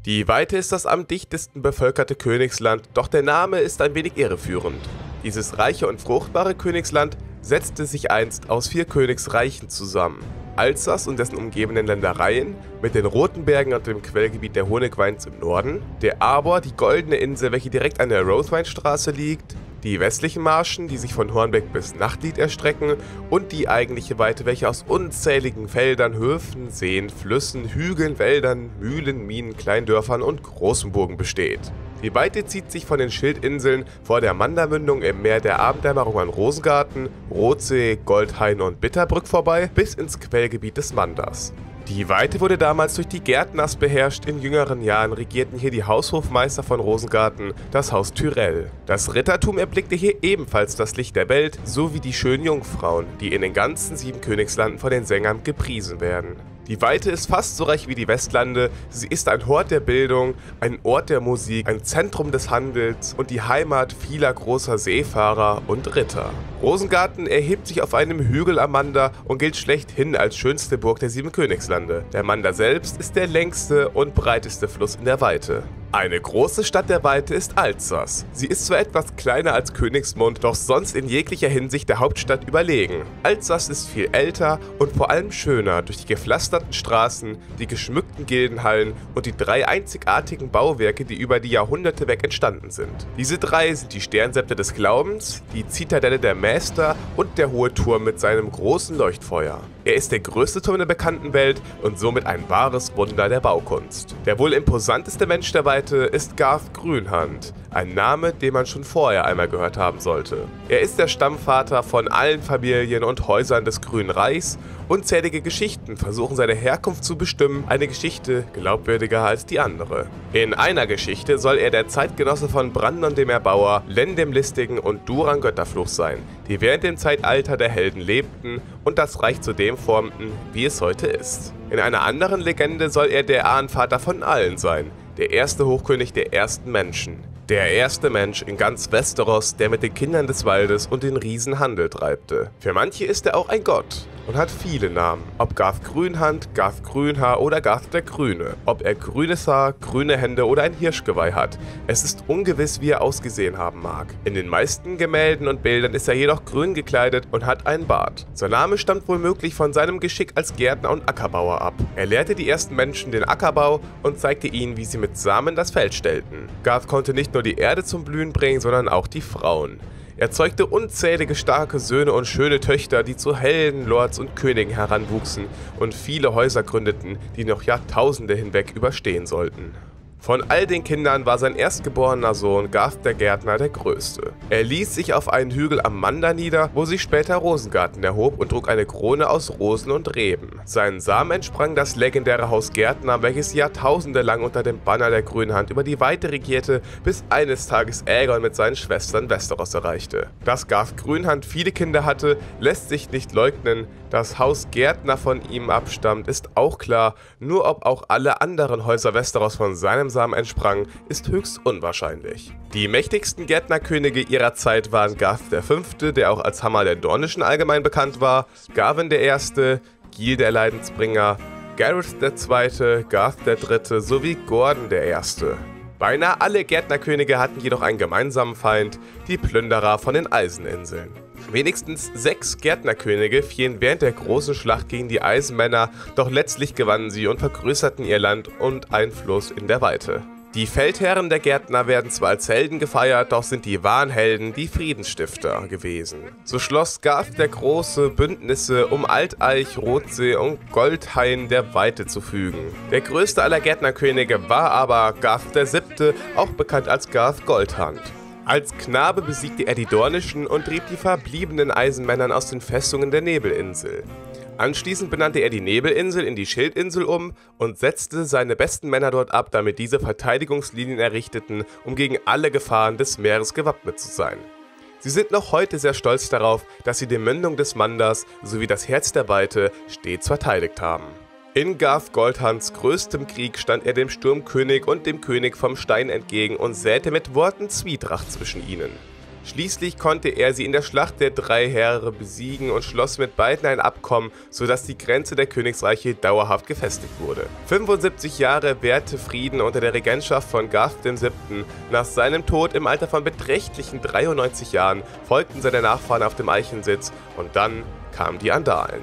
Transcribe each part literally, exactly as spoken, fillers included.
Die Weite ist das am dichtesten bevölkerte Königsland, doch der Name ist ein wenig irreführend. Dieses reiche und fruchtbare Königsland setzte sich einst aus vier Königsreichen zusammen. Alsace und dessen umgebenden Ländereien, mit den Roten Bergen und dem Quellgebiet der Honigweins im Norden, der Arbor, die Goldene Insel, welche direkt an der Rothweinstraße liegt, die westlichen Marschen, die sich von Hornbeck bis Nachtlied erstrecken, und die eigentliche Weite, welche aus unzähligen Feldern, Höfen, Seen, Flüssen, Hügeln, Wäldern, Mühlen, Minen, Kleindörfern und großen Burgen besteht. Die Weite zieht sich von den Schildinseln vor der Mandermündung im Meer der Abenddämmerung an Rosengarten, Rothsee, Goldhain und Bitterbrück vorbei bis ins Quellgebiet des Manders. Die Weite wurde damals durch die Gärtners beherrscht, in jüngeren Jahren regierten hier die Haushofmeister von Rosengarten, das Haus Tyrell. Das Rittertum erblickte hier ebenfalls das Licht der Welt, sowie die schönen Jungfrauen, die in den ganzen sieben Königslanden von den Sängern gepriesen werden. Die Weite ist fast so reich wie die Westlande, sie ist ein Hort der Bildung, ein Ort der Musik, ein Zentrum des Handels und die Heimat vieler großer Seefahrer und Ritter. Rosengarten erhebt sich auf einem Hügel am Mander und gilt schlechthin als schönste Burg der sieben Königslande. Der Mander selbst ist der längste und breiteste Fluss in der Weite. Eine große Stadt der Weite ist Alsace. Sie ist zwar etwas kleiner als Königsmund, doch sonst in jeglicher Hinsicht der Hauptstadt überlegen. Alsace ist viel älter und vor allem schöner durch die gepflasterten Straßen, die geschmückten Gildenhallen und die drei einzigartigen Bauwerke, die über die Jahrhunderte weg entstanden sind. Diese drei sind die Sternsäpte des Glaubens, die Zitadelle der Meister und der hohe Turm mit seinem großen Leuchtfeuer. Er ist der größte Turm der bekannten Welt und somit ein wahres Wunder der Baukunst. Der wohl imposanteste Mensch der Weite ist Garth Grünhand, ein Name, den man schon vorher einmal gehört haben sollte. Er ist der Stammvater von allen Familien und Häusern des Grünen Reichs. Unzählige Geschichten versuchen seine Herkunft zu bestimmen, eine Geschichte glaubwürdiger als die andere. In einer Geschichte soll er der Zeitgenosse von Brandon dem Erbauer, Len dem Listigen und Duran Götterfluch sein, die während dem Zeitalter der Helden lebten und das Reich zu dem formten, wie es heute ist. In einer anderen Legende soll er der Ahnvater von allen sein, der erste Hochkönig der ersten Menschen. Der erste Mensch in ganz Westeros, der mit den Kindern des Waldes und den Riesen Handel treibte. Für manche ist er auch ein Gott und hat viele Namen. Ob Garth Grünhand, Garth Grünhaar oder Garth der Grüne. Ob er grünes Haar, grüne Hände oder ein Hirschgeweih hat. Es ist ungewiss, wie er ausgesehen haben mag. In den meisten Gemälden und Bildern ist er jedoch grün gekleidet und hat einen Bart. Sein Name stammt womöglich von seinem Geschick als Gärtner und Ackerbauer ab. Er lehrte die ersten Menschen den Ackerbau und zeigte ihnen, wie sie mit Samen das Feld stellten. Garth konnte nicht nur die Erde zum Blühen bringen, sondern auch die Frauen. Er zeugte unzählige starke Söhne und schöne Töchter, die zu Helden, Lords und Königen heranwuchsen und viele Häuser gründeten, die noch Jahrtausende hinweg überstehen sollten. Von all den Kindern war sein erstgeborener Sohn Garth der Gärtner der größte. Er ließ sich auf einen Hügel am Mander nieder, wo sich später Rosengarten erhob und trug eine Krone aus Rosen und Reben. Seinen Samen entsprang das legendäre Haus Gärtner, welches Jahrtausende lang unter dem Banner der Grünhand über die Weite regierte, bis eines Tages Aegon mit seinen Schwestern Westeros erreichte. Dass Garth Grünhand viele Kinder hatte, lässt sich nicht leugnen. Das Haus Gärtner von ihm abstammt, ist auch klar, nur ob auch alle anderen Häuser Westeros von seinem Samen entsprangen, ist höchst unwahrscheinlich. Die mächtigsten Gärtnerkönige ihrer Zeit waren Garth der Fünfte, der auch als Hammer der Dornischen allgemein bekannt war, Garwin der Erste, Gil der Leidensbringer, Gareth der Zweite, Garth der Dritte sowie Gordon der Erste. Beinahe alle Gärtnerkönige hatten jedoch einen gemeinsamen Feind, die Plünderer von den Eiseninseln. Wenigstens sechs Gärtnerkönige fielen während der großen Schlacht gegen die Eisenmänner, doch letztlich gewannen sie und vergrößerten ihr Land und Einfluss in der Weite. Die Feldherren der Gärtner werden zwar als Helden gefeiert, doch sind die wahren Helden die Friedensstifter gewesen. So schloss Garth der Große Bündnisse, um Alteich, Rothsee und Goldhain der Weite zu fügen. Der größte aller Gärtnerkönige war aber Garth der Siebte, auch bekannt als Garth Goldhand. Als Knabe besiegte er die Dornischen und trieb die verbliebenen Eisenmännern aus den Festungen der Nebelinsel. Anschließend benannte er die Nebelinsel in die Schildinsel um und setzte seine besten Männer dort ab, damit diese Verteidigungslinien errichteten, um gegen alle Gefahren des Meeres gewappnet zu sein. Sie sind noch heute sehr stolz darauf, dass sie die Mündung des Manders sowie das Herz der Weite stets verteidigt haben. In Garth Goldhands größtem Krieg stand er dem Sturmkönig und dem König vom Stein entgegen und säte mit Worten Zwietracht zwischen ihnen. Schließlich konnte er sie in der Schlacht der drei Heere besiegen und schloss mit beiden ein Abkommen, sodass die Grenze der Königsreiche dauerhaft gefestigt wurde. fünfundsiebzig Jahre währte Frieden unter der Regentschaft von Garth der Siebte. Nach seinem Tod im Alter von beträchtlichen dreiundneunzig Jahren folgten seine Nachfahren auf dem Eichensitz und dann kamen die Andalen.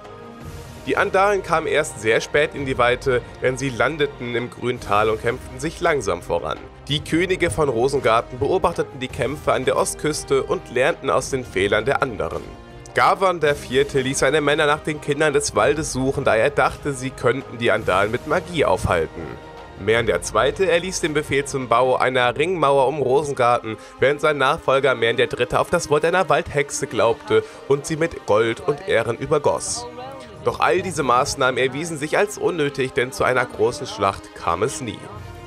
Die Andalen kamen erst sehr spät in die Weite, denn sie landeten im Grüntal und kämpften sich langsam voran. Die Könige von Rosengarten beobachteten die Kämpfe an der Ostküste und lernten aus den Fehlern der anderen. Garwan der Vierte ließ seine Männer nach den Kindern des Waldes suchen, da er dachte, sie könnten die Andalen mit Magie aufhalten. Mern der Zweite erließ den Befehl zum Bau einer Ringmauer um Rosengarten, während sein Nachfolger Mern der Dritte auf das Wort einer Waldhexe glaubte und sie mit Gold und Ehren übergoss. Doch all diese Maßnahmen erwiesen sich als unnötig, denn zu einer großen Schlacht kam es nie.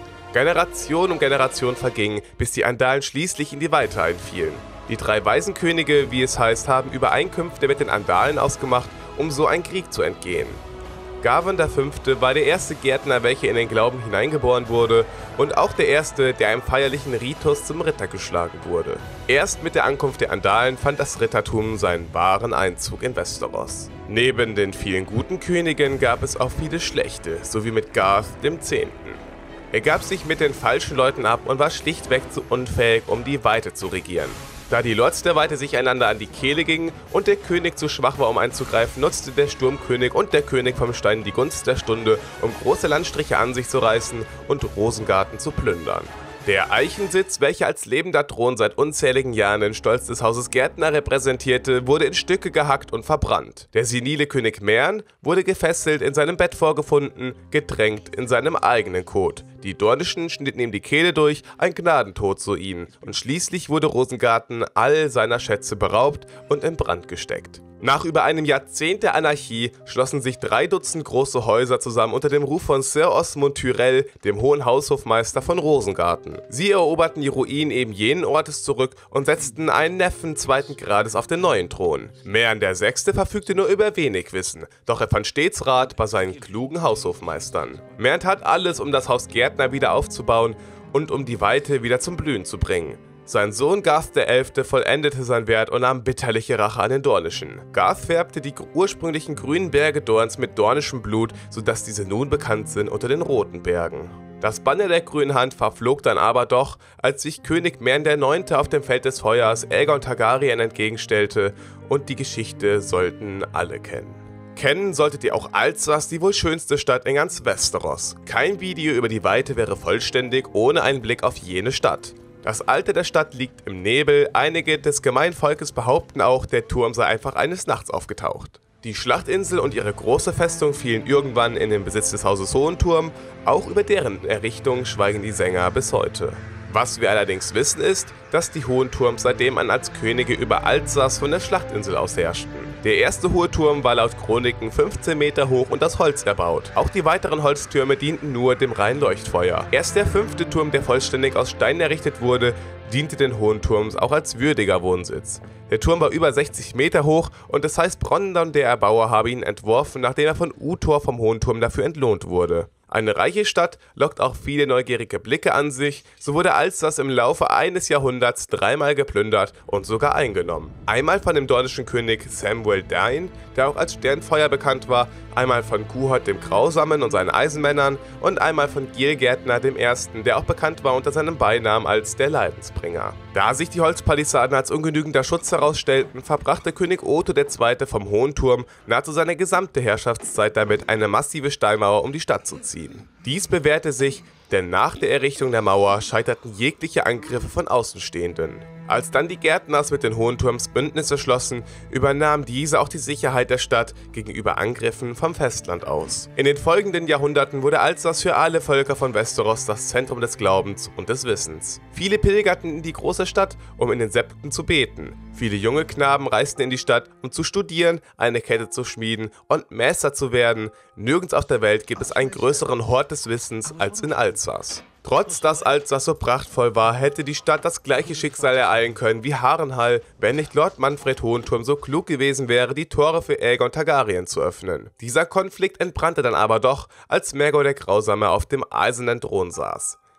Generation um Generation verging, bis die Andalen schließlich in die Weite einfielen. Die drei Waisenkönige, wie es heißt, haben Übereinkünfte mit den Andalen ausgemacht, um so einen Krieg zu entgehen. Garwan der Fünfte war der erste Gärtner, welcher in den Glauben hineingeboren wurde und auch der erste, der im feierlichen Ritus zum Ritter geschlagen wurde. Erst mit der Ankunft der Andalen fand das Rittertum seinen wahren Einzug in Westeros. Neben den vielen guten Königen gab es auch viele schlechte, so wie mit Garth dem Zehnten. Er gab sich mit den falschen Leuten ab und war schlichtweg zu unfähig, um die Weite zu regieren. Da die Lords der Weite sich einander an die Kehle gingen und der König zu schwach war, um einzugreifen, nutzte der Sturmkönig und der König vom Stein die Gunst der Stunde, um große Landstriche an sich zu reißen und Rosengarten zu plündern. Der Eichensitz, welcher als lebender Thron seit unzähligen Jahren den Stolz des Hauses Gärtner repräsentierte, wurde in Stücke gehackt und verbrannt. Der senile König Mern wurde gefesselt in seinem Bett vorgefunden, getränkt in seinem eigenen Kot. Die Dornischen schnitten ihm die Kehle durch, ein Gnadentod so ihn. Und schließlich wurde Rosengarten all seiner Schätze beraubt und in Brand gesteckt. Nach über einem Jahrzehnt der Anarchie schlossen sich drei Dutzend große Häuser zusammen unter dem Ruf von Sir Osmond Tyrell, dem hohen Haushofmeister von Rosengarten. Sie eroberten die Ruinen eben jenen Ortes zurück und setzten einen Neffen zweiten Grades auf den neuen Thron. Mern der Sechste verfügte nur über wenig Wissen, doch er fand stets Rat bei seinen klugen Haushofmeistern. Mern tat alles, um das Haus Gärtner wieder aufzubauen und um die Weite wieder zum Blühen zu bringen. Sein Sohn Garth der Elfte vollendete sein Werk und nahm bitterliche Rache an den Dornischen. Garth färbte die ursprünglichen grünen Berge Dorns mit dornischem Blut, sodass diese nun bekannt sind unter den Roten Bergen. Das Banner der grünen Hand verflog dann aber doch, als sich König Mern der Neunte auf dem Feld des Feuers Aegon Targaryen entgegenstellte, und die Geschichte sollten alle kennen. Kennen solltet ihr auch Alsace, die wohl schönste Stadt in ganz Westeros. Kein Video über die Weite wäre vollständig ohne einen Blick auf jene Stadt. Das Alter der Stadt liegt im Nebel, einige des Gemeinvolkes behaupten auch, der Turm sei einfach eines Nachts aufgetaucht. Die Schlachtinsel und ihre große Festung fielen irgendwann in den Besitz des Hauses Hohenturm, auch über deren Errichtung schweigen die Sänger bis heute. Was wir allerdings wissen ist, dass die Hohenturms seitdem an als Könige über Alsace von der Schlachtinsel aus herrschten. Der erste hohe Turm war laut Chroniken fünfzehn Meter hoch und aus Holz erbaut. Auch die weiteren Holztürme dienten nur dem reinen Leuchtfeuer. Erst der fünfte Turm, der vollständig aus Stein errichtet wurde, diente den Hohenturms auch als würdiger Wohnsitz. Der Turm war über sechzig Meter hoch und es heißt, Brondon, der Erbauer, habe ihn entworfen, nachdem er von Uthor vom Hohenturm dafür entlohnt wurde. Eine reiche Stadt lockt auch viele neugierige Blicke an sich, so wurde Alsace im Laufe eines Jahrhunderts dreimal geplündert und sogar eingenommen. Einmal von dem dornischen König Samwell Dine, der auch als Sternfeuer bekannt war, einmal von Quhort dem Grausamen und seinen Eisenmännern und einmal von Gilgärtner dem Ersten, der auch bekannt war unter seinem Beinamen als der Leidensbringer. Da sich die Holzpalisaden als ungenügender Schutz herausstellten, verbrachte König Otto der Zweite vom Hohenturm nahezu seine gesamte Herrschaftszeit damit, eine massive Steinmauer um die Stadt zu ziehen. Dies bewährte sich, denn nach der Errichtung der Mauer scheiterten jegliche Angriffe von Außenstehenden. Als dann die Gärtners mit den Hohenturms Bündnisse schlossen, übernahmen diese auch die Sicherheit der Stadt gegenüber Angriffen vom Festland aus. In den folgenden Jahrhunderten wurde Alsace für alle Völker von Westeros das Zentrum des Glaubens und des Wissens. Viele pilgerten in die große Stadt, um in den Septen zu beten. Viele junge Knaben reisten in die Stadt, um zu studieren, eine Kette zu schmieden und Meister zu werden. Nirgends auf der Welt gibt es einen größeren Hort des Wissens als in Alsace. Trotz dass Alsace so prachtvoll war, hätte die Stadt das gleiche Schicksal ereilen können wie Harrenhal, wenn nicht Lord Manfred Hohenturm so klug gewesen wäre, die Tore für Aegon Targaryen zu öffnen. Dieser Konflikt entbrannte dann aber doch, als Maegor der Grausame auf dem eisernen Thron saß.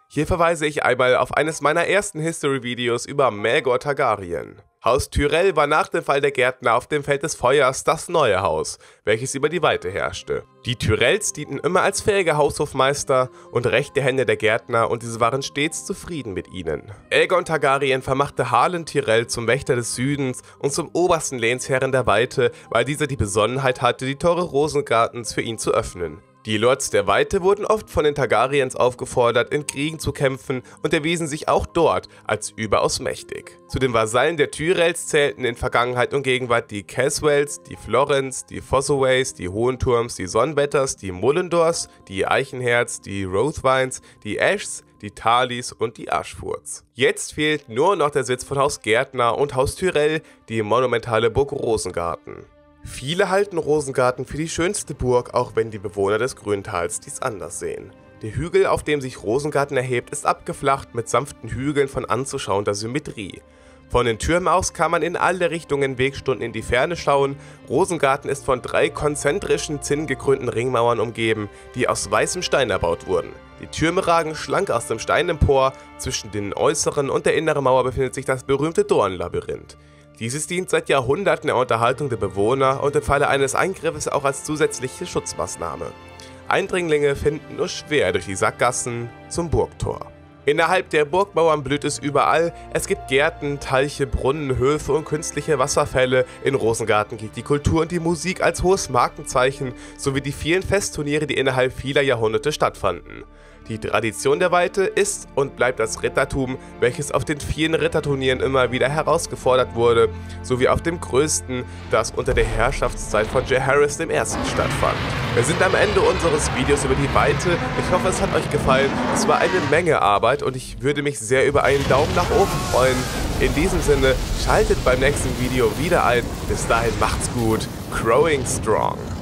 Hier verweise ich einmal auf eines meiner ersten History-Videos über Maegor Targaryen. Haus Tyrell war nach dem Fall der Gärtner auf dem Feld des Feuers das neue Haus, welches über die Weite herrschte. Die Tyrells dienten immer als fähige Haushofmeister und rechte Hände der Gärtner und diese waren stets zufrieden mit ihnen. Aegon Targaryen vermachte Harlan Tyrell zum Wächter des Südens und zum obersten Lehnsherren der Weite, weil dieser die Besonnenheit hatte, die Tore Rosengartens für ihn zu öffnen. Die Lords der Weite wurden oft von den Targaryens aufgefordert, in Kriegen zu kämpfen und erwiesen sich auch dort als überaus mächtig. Zu den Vasallen der Tyrells zählten in Vergangenheit und Gegenwart die Caswells, die Florents, die Fossoways, die Hohenturms, die Sonnbetters, die Mullendors, die Eichenherz, die Rothvines, die Ashs, die Talis und die Ashfurts. Jetzt fehlt nur noch der Sitz von Haus Gärtner und Haus Tyrell, die monumentale Burg Rosengarten. Viele halten Rosengarten für die schönste Burg, auch wenn die Bewohner des Grüntals dies anders sehen. Der Hügel, auf dem sich Rosengarten erhebt, ist abgeflacht mit sanften Hügeln von anzuschauender Symmetrie. Von den Türmen aus kann man in alle Richtungen Wegstunden in die Ferne schauen. Rosengarten ist von drei konzentrischen, zinnengekrönten Ringmauern umgeben, die aus weißem Stein erbaut wurden. Die Türme ragen schlank aus dem Stein empor, zwischen den äußeren und der inneren Mauer befindet sich das berühmte Dornlabyrinth. Dieses dient seit Jahrhunderten der Unterhaltung der Bewohner und im Falle eines Eingriffes auch als zusätzliche Schutzmaßnahme. Eindringlinge finden nur schwer durch die Sackgassen zum Burgtor. Innerhalb der Burgmauern blüht es überall, es gibt Gärten, Teiche, Brunnen, Höfe und künstliche Wasserfälle. In Rosengarten gilt die Kultur und die Musik als hohes Markenzeichen, sowie die vielen Festturniere, die innerhalb vieler Jahrhunderte stattfanden. Die Tradition der Weite ist und bleibt das Rittertum, welches auf den vielen Ritterturnieren immer wieder herausgefordert wurde, sowie auf dem größten, das unter der Herrschaftszeit von Jaehaerys der Ersten stattfand. Wir sind am Ende unseres Videos über die Weite. Ich hoffe, es hat euch gefallen. Es war eine Menge Arbeit und ich würde mich sehr über einen Daumen nach oben freuen. In diesem Sinne, schaltet beim nächsten Video wieder ein. Bis dahin macht's gut. Growing Strong.